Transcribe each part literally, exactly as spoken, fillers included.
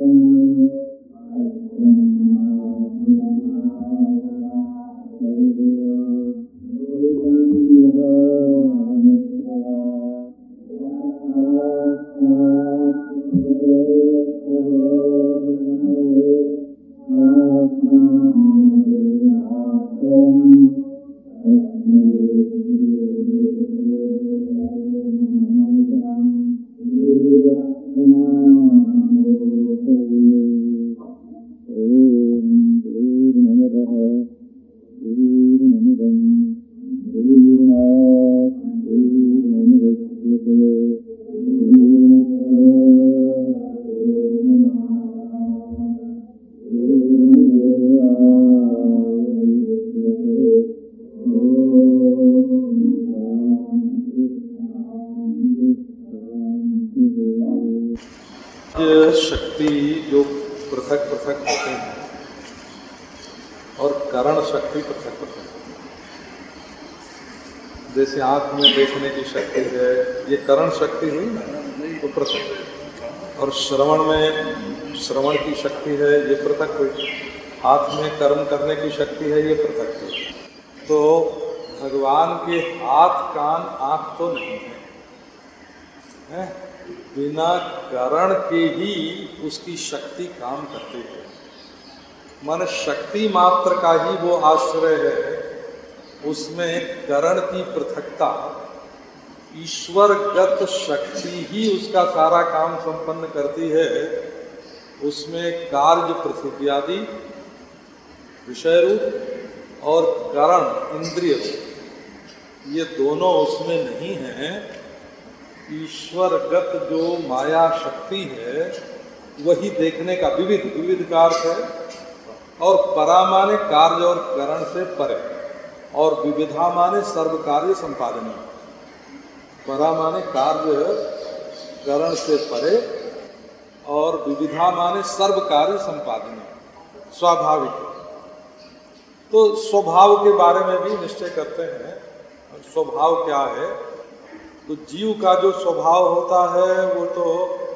शक्ति जो पृथक पृथक होते हैं और करण शक्ति पृथक पृथक, जैसे आंख में देखने की शक्ति है, ये करण शक्ति हुई ना, तो पृथक। और श्रवण में श्रवण की शक्ति है, ये पृथक हुई। हाथ में कर्म करने की शक्ति है, ये पृथक हुई। तो भगवान के हाथ कान आंख तो नहीं है, है? बिना करण के ही उसकी शक्ति काम करती है। मन शक्ति मात्र का ही वो आश्रय है, उसमें करण की पृथकता, ईश्वरगत शक्ति ही उसका सारा काम संपन्न करती है। उसमें कार्य पृथ्वी आदि विषय रूप और करण इंद्रिय रूप, ये दोनों उसमें नहीं है। ईश्वरगत जो माया शक्ति है वही देखने का विविध विविध का अर्थ है, और परा माने कार्य और करण से परे, और विविधा माने सर्व कार्य संपादनीय। परा माने कार्य करण से परे, और विविधा माने सर्व कार्य संपादनीय, स्वाभाविक। तो स्वभाव के बारे में भी निश्चय करते हैं। स्वभाव क्या है? तो जीव का जो स्वभाव होता है वो तो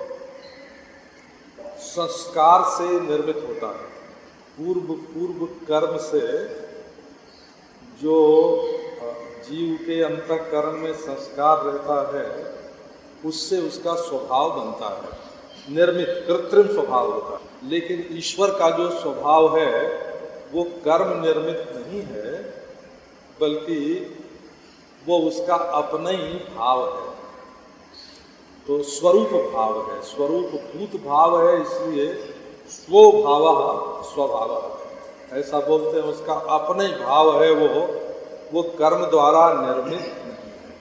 संस्कार से निर्मित होता है। पूर्व पूर्व कर्म से जो जीव के अंतःकरण में संस्कार रहता है, उससे उसका स्वभाव बनता है, निर्मित कृत्रिम स्वभाव होता है। लेकिन ईश्वर का जो स्वभाव है वो कर्म निर्मित नहीं है, बल्कि वो उसका अपना ही भाव है। तो स्वरूप भाव है, स्वरूप भूत भाव है, इसलिए स्वभाव स्वभाव ऐसा बोलते हैं। उसका अपना ही भाव है, वो वो कर्म द्वारा निर्मित नहीं है।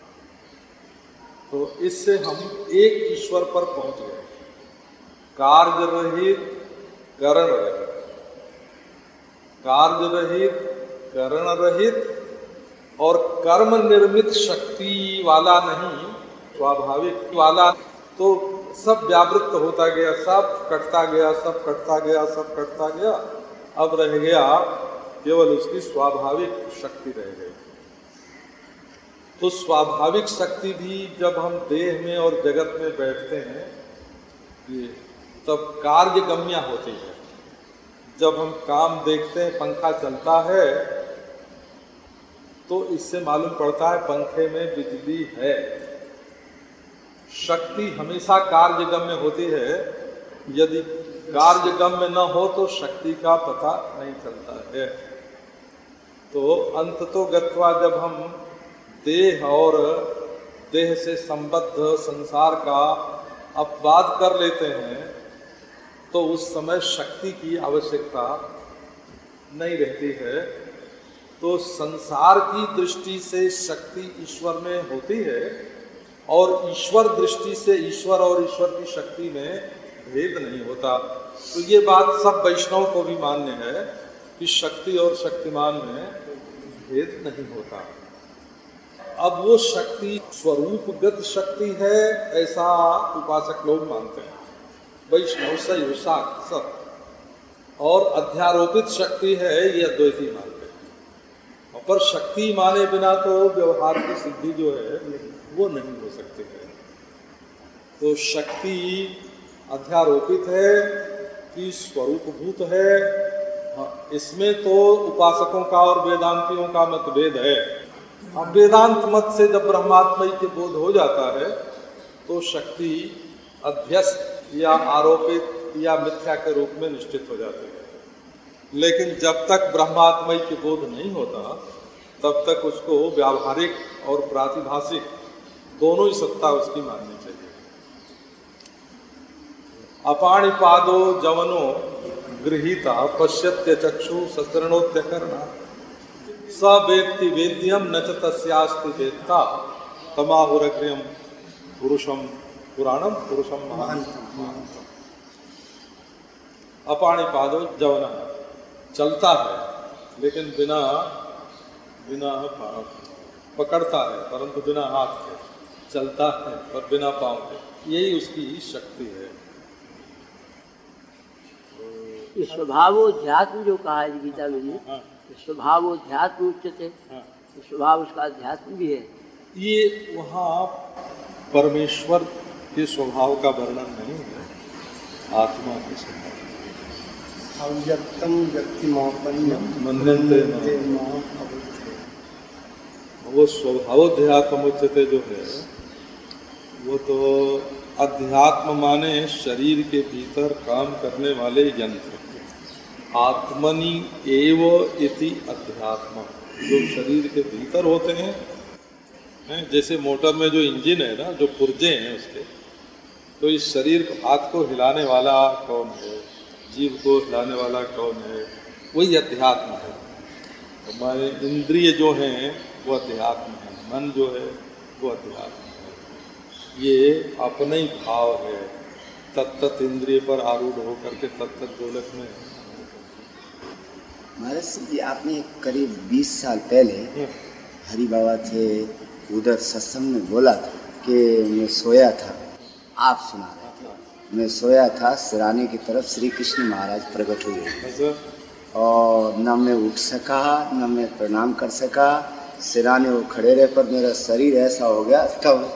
तो इससे हम एक ईश्वर पर पहुंच गए, कार्य रहित करण रहित, कार्य रहित करण रहित और कर्म निर्मित शक्ति वाला नहीं, स्वाभाविक वाला। तो सब व्यावृत्त होता गया, सब कटता गया, सब कटता गया, सब कटता गया। अब रह गया केवल उसकी स्वाभाविक शक्ति रह गई। तो स्वाभाविक शक्ति भी जब हम देह में और जगत में बैठते हैं, ये तब कार्य गम्य होती है। जब हम काम देखते हैं, पंखा चलता है, तो इससे मालूम पड़ता है पंखे में बिजली है। शक्ति हमेशा कार्यगम्य होती है। यदि कार्यगम्य न हो तो शक्ति का पता नहीं चलता है। तो अंततो गत्वा जब हम देह और देह से संबद्ध संसार का अपवाद कर लेते हैं, तो उस समय शक्ति की आवश्यकता नहीं रहती है। तो संसार की दृष्टि से शक्ति ईश्वर में होती है, और ईश्वर दृष्टि से ईश्वर और ईश्वर की शक्ति में भेद नहीं होता। तो ये बात सब वैष्णव को भी मान्य है कि शक्ति और शक्तिमान में भेद नहीं होता। अब वो शक्ति स्वरूपगत शक्ति है, ऐसा उपासक लोग मानते हैं, वैष्णव से सब, और अध्यारोपित शक्ति है, ये अद्वैती मानते हैं। पर शक्ति माने बिना तो व्यवहार की सिद्धि जो है वो नहीं हो सकती है। तो शक्ति अध्यारोपित है कि स्वरूपभूत है? हाँ, इसमें तो उपासकों का और वेदांतियों का मतभेद है। अब वेदांत मत से जब ब्रह्मात्मय के बोध हो जाता है तो शक्ति अध्यस्त या आरोपित या मिथ्या के रूप में निश्चित हो जाती है। लेकिन जब तक ब्रह्मात्मय के बोध नहीं होता तब तक उसको व्यावहारिक और प्रातिभाषिक दोनों ही सत्ता उसकी माननी चाहिए। अपाणिपादो जवनो गृहीता पश्यत्य चक्षु सशरणोत्यकरणा स वेत्ति वेद्यम न च तस्यास्ति वेत्ता तमाहुरग्र्यम पुरुषम पुराणम पुरुषम महांतम। अपाणिपादो जवना चलता है लेकिन बिना बिना पकड़ता है परंतु बिना हाथ के, चलता है पर बिना पांव के, यही उसकी शक्ति है। स्वभावोध्यात्म जो कहा है गीता में जी, हाँ। स्वभावोध्यात्म उच्चते, हाँ। स्वभाव उसका अध्यात्म भी है। ये वहाँ परमेश्वर के स्वभाव का वर्णन नहीं है, आत्मा के स्वभाव। अव्यक्तम व्यक्तिमापन्नम मन्यन्ते वो स्वभावोध्यात्म उच्चते जो है वो तो अध्यात्म माने शरीर के भीतर काम करने वाले यंत्र। आत्मनि एव इति अध्यात्म, जो शरीर के भीतर होते हैं, हैं जैसे मोटर में जो इंजन है ना, जो पुर्जे हैं उसके, तो इस शरीर हाथ को हिलाने वाला कौन है, जीव को हिलाने वाला कौन है, वही अध्यात्म है। हमारे इंद्रिय जो हैं वो अध्यात्म है, मन जो है वो अध्यात्म है। ये अपने ही भाव है, तत्त इंद्रिय पर आरूढ़ होकर के तत्त गोलक में। महाराज जी, आपने करीब बीस साल पहले हरि बाबा थे उधर सत्संग में बोला था कि मैं सोया था, आप सुना रहे थे, मैं सोया था, सिराने की तरफ श्री कृष्ण महाराज प्रकट हुए और न मैं उठ सका न मैं प्रणाम कर सका, सिराने वो खड़े रहे पर मेरा शरीर ऐसा हो गया। तब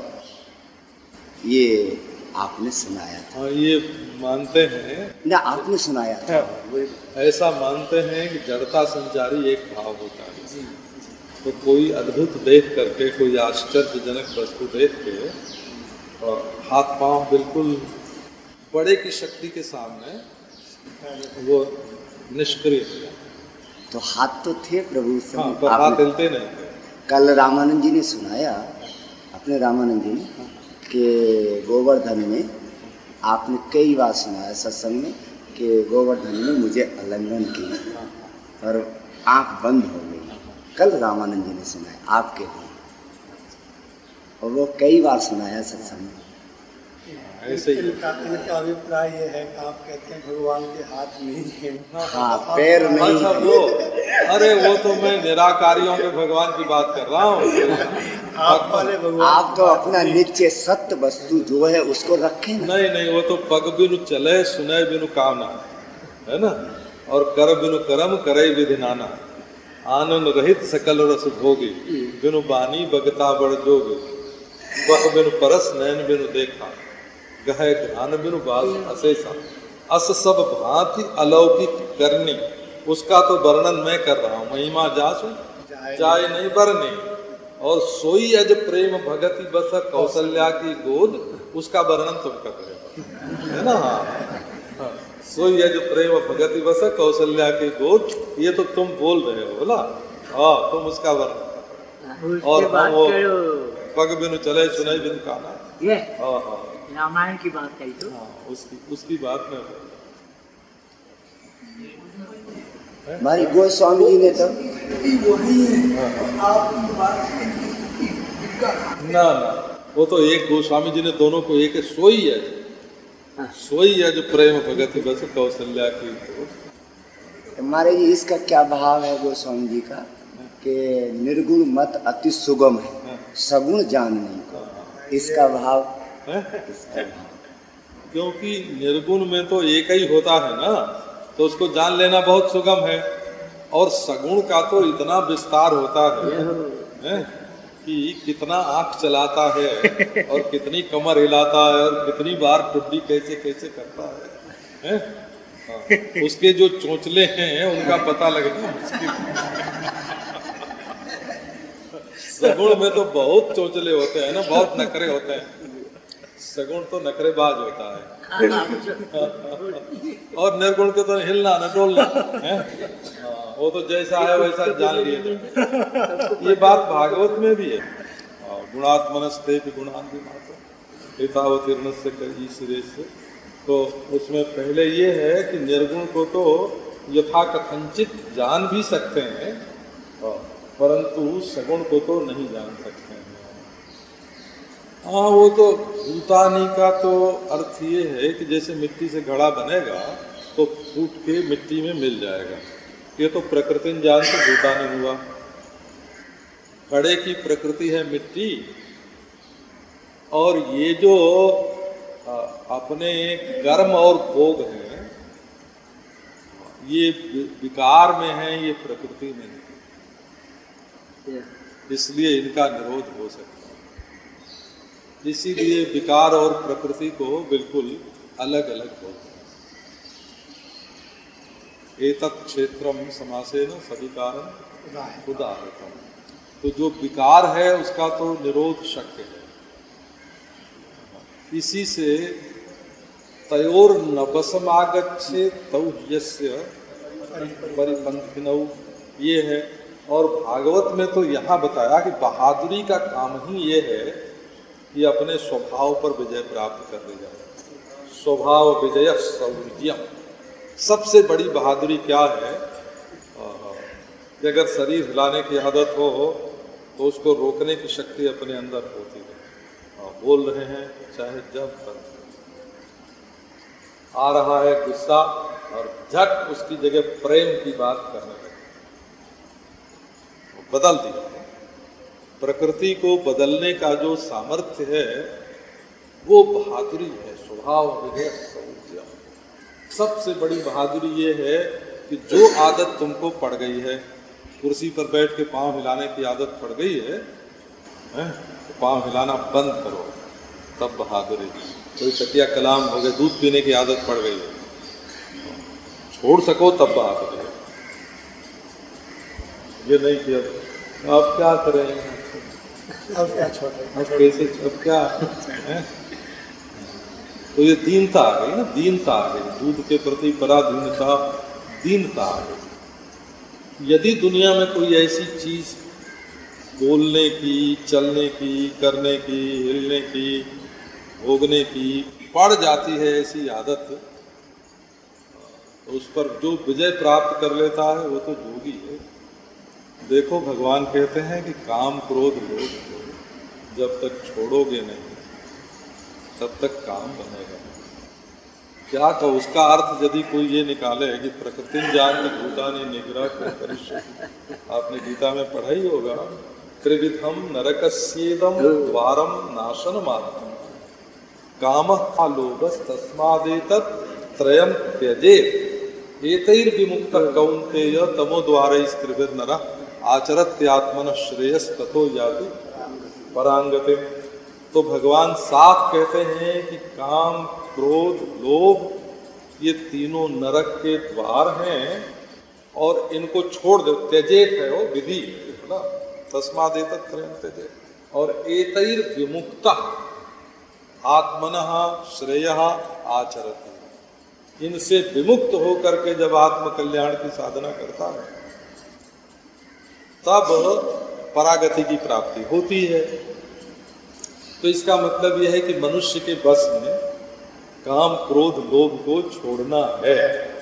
ये आपने सुनाया था। हाँ, ये मानते हैं ना, आपने सुनाया था। ऐसा मानते हैं कि जड़ता संचारी एक भाव होता है। तो कोई अद्भुत देख करके, कोई आश्चर्यजनक वस्तु देख के और हाथ पांव बिल्कुल बड़े की शक्ति के सामने वो निष्क्रिय हो जाए। तो हाथ तो थे प्रभु से, हाँ, पर हाथ हिलते नहीं थे। कल रामानंद जी ने सुनाया, अपने रामानंद जी ने, कि गोवर्धन में आपने कई बार सुनाया सत्संग में कि गोवर्धन ने मुझे आलिंगन किया और आंख बंद हो गई। कल रामानंद जी ने सुनाया आपके लिए, और वो कई बार सुनाया सत्संग में। ऐसे इनका इनका अभिप्राय ये है कि आप कहते हैं भगवान के हाथ नहीं है, हाँ, पैर नहीं। अच्छा, वो अरे वो तो मैं निराकारियों के भगवान की बात कर रहा हूँ। आप वाले भगवान, आप तो अपना नित्य सत्य वस्तु जो है उसको रखें। नहीं नहीं, वो तो पग बिनु चले सुने बिनु कामना है ना, और कर बिनु कर्म करे विधि नाना, आनंद रहित सकल रस भोगी, बिनु बानी बगता बड़ जोगी, बह बिनु परस नैन बिनु देखा, गहे ध्यान बिनु बास अशेषा, अस सब भांति अलौकिक करनी, उसका तो वर्णन मैं कर रहा हूँ। महिमा जासु जाय नहीं बरने, और सोई अज प्रेम भगति बस कौशल्या की गोद, उसका वर्णन तुम कर रहे हो, है ना। हाँ, सोई अज प्रेम भगति बस कौशल्या की गोद, ये तो तुम बोल रहे हो बोला। हाँ, तुम उसका वर्णन। और हम वो पग बिनु चले सुनाई बिनु काना, ये हाँ हाँ रामायण की बात कही तो, हाँ, उसकी उसकी बात में हमारी गोस्वामी जी ने तो ना ना, वो तो एक गोस्वामी जी ने दोनों को एक सोई है, सोई है जो प्रेम भगति बस कौशल्या की। हमारे जी इसका क्या भाव है गोस्वामी जी का कि निर्गुण मत अति सुगम है, सगुण जान नहीं को, इसका भाव है? इसका भाव क्योंकि निर्गुण में तो एक ही होता है ना, तो उसको जान लेना बहुत सुगम है, और सगुण का तो इतना विस्तार होता है, है? कि कितना आंख चलाता है और कितनी कमर हिलाता है और कितनी बार टुड्डी कैसे कैसे करता है, है? हाँ, उसके जो चोंचले हैं उनका पता लगना मुश्किल। सगुण में तो बहुत चोंचले होते हैं ना, बहुत नखरे होते हैं। सगुण तो नखरेबाज होता है और निर्गुण के तो हिलना न डोलना है। हाँ, वो तो जैसा है वैसा जान लिए। ये बात भागवत में भी है। गुणात्मनस्ते गुणान एतावतीर्णस्य करीश्वरेस्य। तो उसमें पहले ये है कि निर्गुण को तो यथा कथंचित जान भी सकते हैं, परंतु सगुण को तो नहीं जान सकते हैं। हाँ, वो तो भूतानी का तो अर्थ ये है कि जैसे मिट्टी से घड़ा बनेगा तो फूट के मिट्टी में मिल जाएगा। ये तो प्रकृति जान से भूतानी हुआ। घड़े की प्रकृति है मिट्टी, और ये जो अपने कर्म और भोग हैं ये विकार में है, ये प्रकृति में है, इसलिए इनका निरोध हो सकता है। इसीलिए विकार और प्रकृति को बिल्कुल अलग अलग होता है। एतत् क्षेत्रम समासेन सविकारम उदाहृतम्। तो जो विकार है उसका तो निरोध शक्य है। इसी से तयोर नवसमागच्छे तौ यस्य परिपंथिनौ, ये है। और भागवत में तो यहाँ बताया कि बहादुरी का काम ही ये है कि अपने स्वभाव पर विजय प्राप्त कर ले जाए। स्वभाव विजय शौर्यम। सबसे बड़ी बहादुरी क्या है कि अगर शरीर हिलाने की आदत हो तो उसको रोकने की शक्ति अपने अंदर होती है। बोल रहे हैं चाहे जब तक आ रहा है गुस्सा और झट उसकी जगह प्रेम की बात करने लगे, बदल दिया। प्रकृति को बदलने का जो सामर्थ्य है वो बहादुरी है। स्वभाव विजय शौर्य। सबसे बड़ी बहादुरी ये है कि जो आदत तुमको पड़ गई है, कुर्सी पर बैठ के पांव हिलाने की आदत पड़ गई है, है? तो पांव हिलाना बंद करो, तब बहादुरी। कोई तकिया कलाम हो गए, दूध पीने की आदत पड़ गई है, छोड़ सको तब बहादुरी है। ये नहीं किया अब क्या करें, अब क्या छोड़े, अब कैसे, अब क्या है? तो ये दीनता आ गई ना, दीनता आ गई। दूध के प्रति पराधीनता, दीनता आ गई। यदि दुनिया में कोई ऐसी चीज बोलने की, चलने की, करने की, हिलने की, भोगने की पड़ जाती है ऐसी आदत, तो उस पर जो विजय प्राप्त कर लेता है वो तो योगी है। देखो भगवान कहते हैं कि काम क्रोध लोभ जब तक छोड़ोगे नहीं तब तक काम बनेगा। क्या तो उसका अर्थ यदि कोई ये निकाले कि प्रकृति जान भूतानि निग्रह करिष्ये, आपने गीता में पढ़ा ही होगा, त्रिविधम नरकस्येदम द्वारम नाशन मात्रम कामः लोभस् तस्मादेतत् त्रयं त्यजेत् एतैर्विमुक्तः कौन्तेय तमोद्वारैस्त्रिभिर्नरः आचरत्यात्मनः श्रेयस ततो याति परांगतिम्। तो भगवान साफ कहते हैं कि काम क्रोध लोभ ये तीनों नरक के द्वार हैं और इनको छोड़ दो। त्यजेत है वो विधि ना, तस्मादेतत् त्रयं त्यजेत्। और एतैर विमुक्तः आत्मनः श्रेयः आचरति, इनसे विमुक्त होकर के जब आत्म कल्याण की साधना करता है तब परागति की प्राप्ति होती है। तो इसका मतलब यह है कि मनुष्य के बस में काम क्रोध लोभ को छोड़ना है,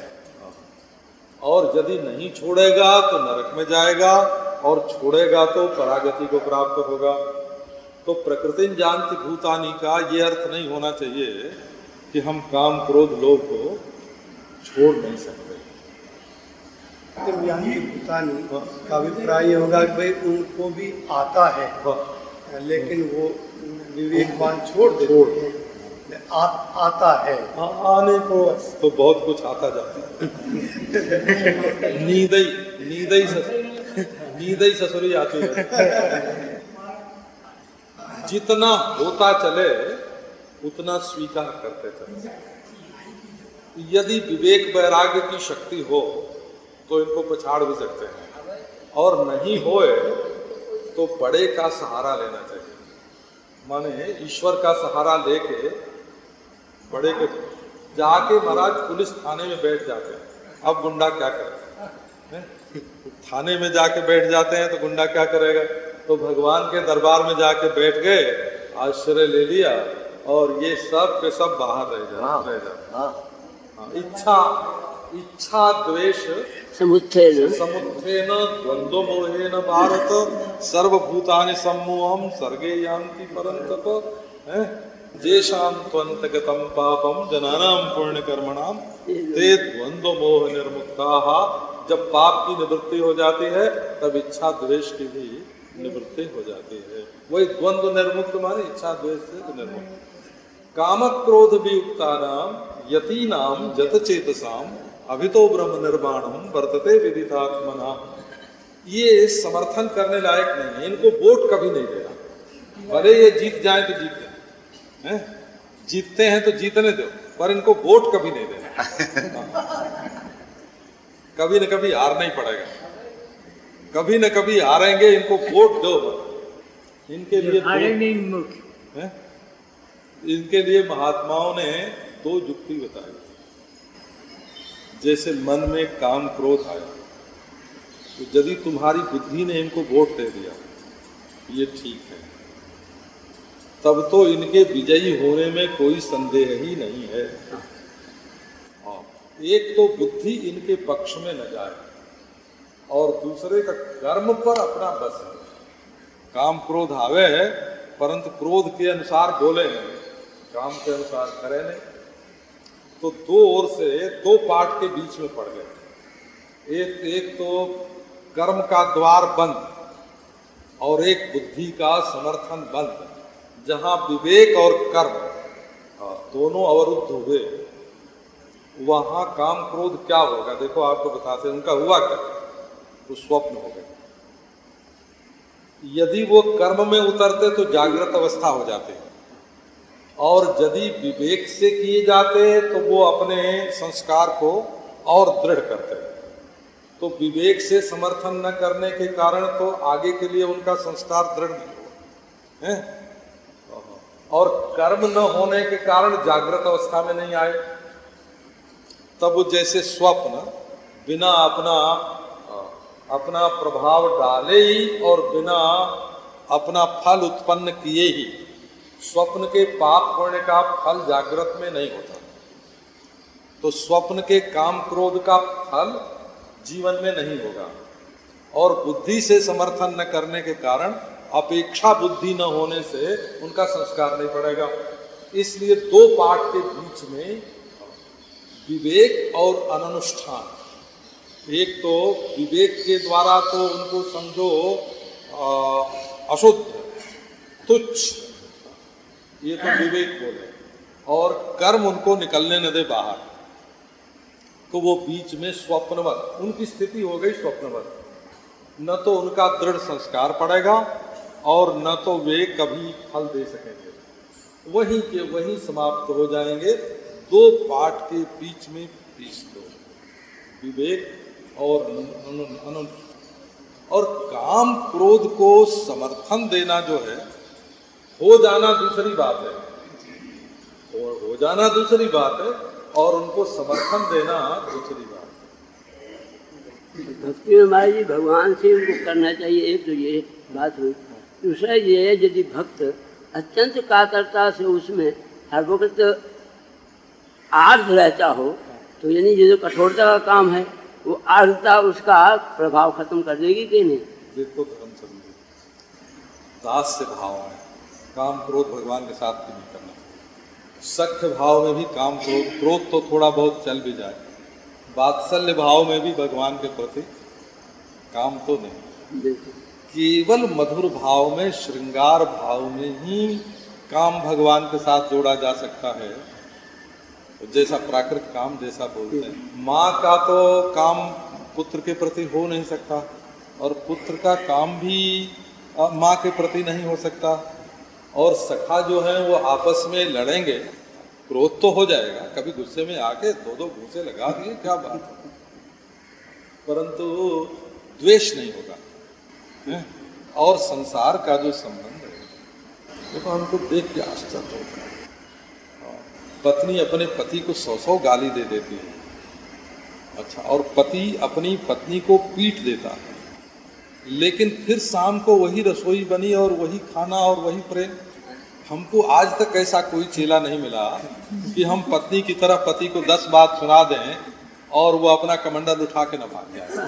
और यदि नहीं छोड़ेगा तो नरक में जाएगा, और छोड़ेगा तो परागति को प्राप्त होगा। तो प्रकृति जानती भूतानी का ये अर्थ नहीं होना चाहिए कि हम काम क्रोध लोभ को छोड़ नहीं सकते। तो यहाँ की भूतानी का अभिप्राय होगा कि भाई उनको भी आता है, लेकिन वो विवेकवान छोड़ देते हैं। आ, आता है आ, आने को तो बहुत कुछ आता जाता है। नींद ही नींद ही नींद ही ससुरी आती है। जितना होता चले उतना स्वीकार करते चले। यदि विवेक वैराग्य की शक्ति हो तो इनको पछाड़ भी सकते हैं, और नहीं होए तो बड़े का सहारा लेना चाहिए। माने ईश्वर का सहारा लेके बड़े के जाके महाराज पुलिस थाने में बैठ जाते हैं। अब गुंडा क्या करे? थाने में जाके बैठ जाते हैं तो गुंडा क्या करेगा? तो भगवान के दरबार में जाके बैठ गए, आश्रय ले लिया, और ये सब के सब बाहर रह जाते रह जाते। इच्छा इच्छा द्वेष समुत्थेन समुत्थेन द्वंद्व मोहेन भारत सर्वभूतानि सम्मोहं सर्गे यान्ति परन्तप। जेषां त्वन्तगतं पापं जनानां पुण्यकर्मणां ते द्वंद्व मोह निर्मुक्ताः। जब पाप की निवृत्ति हो जाती है तब इच्छा द्वेष की भी निवृत्ति हो जाती है। वही द्वंद्व निर्मुक्त माने इच्छा द्वेष से निर्मुक्त। काम क्रोध वियुक्तानां यतीनां जत चेतसाम अभितो ब्रह्म निर्वाणम वर्तते विदितात्मना। ये समर्थन करने लायक नहीं है, इनको वोट कभी नहीं देना। भले ये जीत जाए तो जीत जाए, जीतते हैं तो जीतने दो, पर इनको वोट कभी नहीं देना। कभी न कभी हारना ही पड़ेगा, कभी न कभी हारेंगे, इनको वोट दो। इनके लिए दो, इनके लिए महात्माओं ने दो युक्ति बताई। जैसे मन में काम क्रोध आया तो यदि तुम्हारी बुद्धि ने इनको वोट दे दिया ये ठीक है, तब तो इनके विजयी होने में कोई संदेह ही नहीं है। एक तो बुद्धि इनके पक्ष में न जाए, और दूसरे का कर्म पर अपना बस है। काम क्रोध आवे है परंतु क्रोध के अनुसार बोले नहीं, काम के अनुसार करे नहीं। तो दो ओर से दो पार्ट के बीच में पड़ गए। एक एक तो कर्म का द्वार बंद और एक बुद्धि का समर्थन बंद। जहां विवेक और कर्म दोनों अवरुद्ध हुए वहां काम क्रोध क्या होगा? देखो आपको बताते हैं उनका हुआ क्या, वो स्वप्न हो गए। यदि वो कर्म में उतरते तो जागृत अवस्था हो जाते, और यदि विवेक से किए जाते तो वो अपने संस्कार को और दृढ़ करते। तो विवेक से समर्थन न करने के कारण तो आगे के लिए उनका संस्कार दृढ़ नहीं हुआ है, और कर्म न होने के कारण जागृत अवस्था में नहीं आए। तब वो जैसे स्वप्न बिना अपना अपना प्रभाव डाले ही और बिना अपना फल उत्पन्न किए ही, स्वप्न के पाप पुण्य का फल जागृत में नहीं होता। तो स्वप्न के काम क्रोध का फल जीवन में नहीं होगा, और बुद्धि से समर्थन न करने के कारण अपेक्षा बुद्धि न होने से उनका संस्कार नहीं पड़ेगा। इसलिए दो पाठ के बीच में विवेक और अनुष्ठान। एक तो विवेक के द्वारा तो उनको समझो अशुद्ध तुच्छ, ये तो विवेक बोले, और कर्म उनको निकलने न दे बाहर, तो वो बीच में स्वप्नवत उनकी स्थिति हो गई। स्वप्नवत न तो उनका दृढ़ संस्कार पड़ेगा और न तो वे कभी फल दे सकेंगे, वहीं के वहीं समाप्त हो जाएंगे। दो पाठ के बीच में पीस दो, विवेक और अनु, और काम क्रोध को समर्थन देना जो है, हो जाना दूसरी बात है, और हो जाना दूसरी बात है, और उनको समर्थन देना दूसरी बात है। भक्ति में महाराज जी भगवान से उनको करना चाहिए, एक तो ये बात हुई। दूसरा ये है यदि भक्त अत्यंत कातरता से उसमें हर वक्त आर्द्र रहता हो, तो यानी ये जो कठोरता का काम है वो आर्द्रता उसका प्रभाव खत्म कर देगी कि नहीं? देखो धर्म समझे, दास से भाव में काम क्रोध भगवान के साथ भी नहीं करना। सख्य भाव में भी काम क्रोध क्रोध तो थोड़ा बहुत चल भी जाए, वात्सल्य भाव में भी भगवान के प्रति काम तो नहीं। केवल मधुर भाव में, श्रृंगार भाव में ही काम भगवान के साथ जोड़ा जा सकता है। जैसा प्राकृत काम जैसा बोलते हैं, माँ का तो काम पुत्र के प्रति हो नहीं सकता, और पुत्र का काम भी माँ के प्रति नहीं हो सकता। और सखा जो है वो आपस में लड़ेंगे, क्रोध तो हो जाएगा, कभी गुस्से में आके दो दो घूंसे लगा दिए, क्या बात है, परंतु द्वेष नहीं होगा। है? और संसार का जो संबंध है, देखो हमको देख के आश्चर्य होता है। पत्नी अपने पति को सौ सौ गाली दे देती है, अच्छा, और पति अपनी पत्नी को पीट देता है, लेकिन फिर शाम को वही रसोई बनी और वही खाना और वही प्रेम। हमको आज तक ऐसा कोई चेला नहीं मिला कि हम पत्नी की तरह पति को दस बात सुना दें और वो अपना कमंडल उठा के न भाग जाए।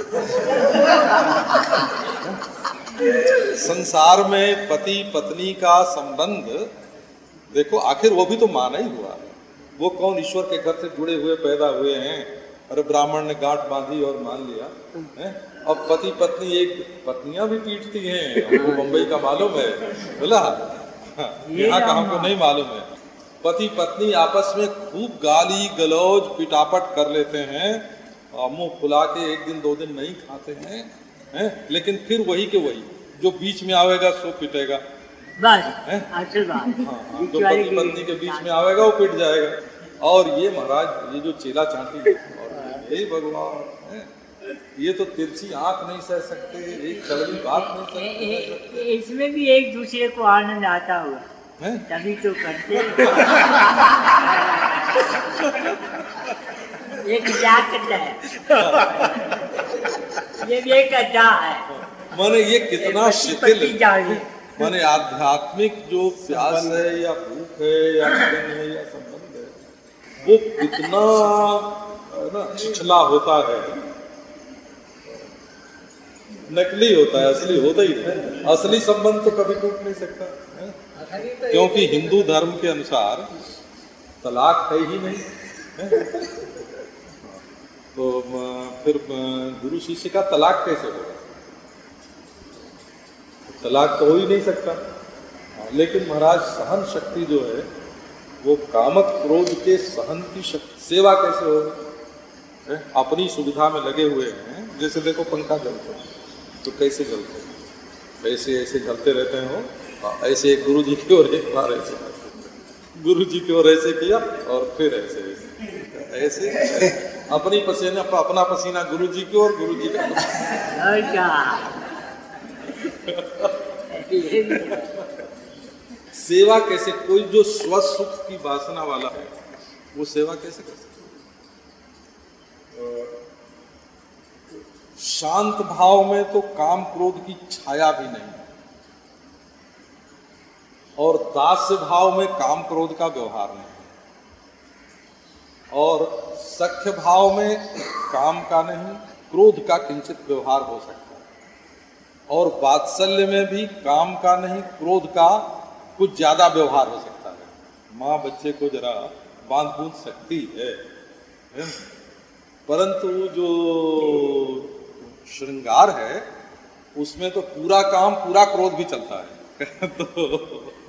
संसार में पति पत्नी का संबंध देखो, आखिर वो भी तो माना ही हुआ, वो कौन ईश्वर के घर से जुड़े हुए पैदा हुए हैं। अरे ब्राह्मण ने गांठ बांधी और मान लिया है? अब पति पत्नी, एक पत्नियां भी पीटती हैं, हमको बम्बई का मालूम है, बोला यहाँ का हमको नहीं मालूम है। पति पत्नी आपस में खूब गाली गलौज पिटापट कर लेते हैं, मुंह फुला के एक दिन दो दिन नहीं खाते हैं, हैं? लेकिन फिर वही के वही, जो बीच में आवेगा सो पिटेगा, हाँ, जो पति पत्नी के बीच में आवेगा वो पिट जाएगा। और ये महाराज, ये जो चेला चांटी है, यही भगवान है, ये तो तिरछी आंख नहीं सह सकते, एक कड़वी बात नहीं सह सकते। इसमें भी एक दूसरे को आनंद आता हुआ, तभी तो करते। एक मजाक करता है, ये भी एक अड्डा है। माने ये कितना शिथिल, माने आध्यात्मिक जो प्यास है या भूख है या लगन है या संबंध है, वो कितना ना छिछला होता है, नकली होता है, असली होता ही नहीं। असली संबंध तो कभी टूट नहीं सकता है? क्योंकि हिंदू धर्म के अनुसार तलाक है ही नहीं है? तो फिर गुरु शिष्य का तलाक कैसे होगा? तलाक तो हो ही नहीं सकता। लेकिन महाराज सहन शक्ति जो है वो कामक क्रोध के सहन की शक्ति, सेवा कैसे होगी? अपनी सुविधा में लगे हुए हैं, जैसे देखो पंखा जलता है तो कैसे जलते हैं, ऐसे ऐसे जलते रहते हो, ऐसे एक गुरु जी की ओर एक बार ऐसे, गुरु जी की ओर ऐसे किया और फिर ऐसे ऐसे, ऐसे अपनी पसीना अपना पसीना गुरु जी की ओर, गुरु जी का सेवा कैसे? कोई जो स्वसुख की वासना वाला है वो सेवा कैसे कर सकता? शांत भाव में तो काम क्रोध की छाया भी नहीं, और दास्य भाव में काम क्रोध का व्यवहार नहीं, और सख्य भाव में काम का नहीं, क्रोध का किंचित व्यवहार हो सकता है, और वात्सल्य में भी काम का नहीं, क्रोध का कुछ ज्यादा व्यवहार हो सकता है। माँ बच्चे को जरा बांध बूंद सकती है, है? परंतु जो श्रृंगार है उसमें तो पूरा काम पूरा क्रोध भी चलता है। तो